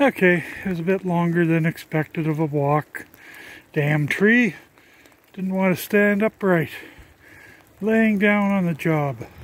Okay, it was a bit longer than expected of a walk. Damn tree. Didn't want to stand upright. Laying down on the job.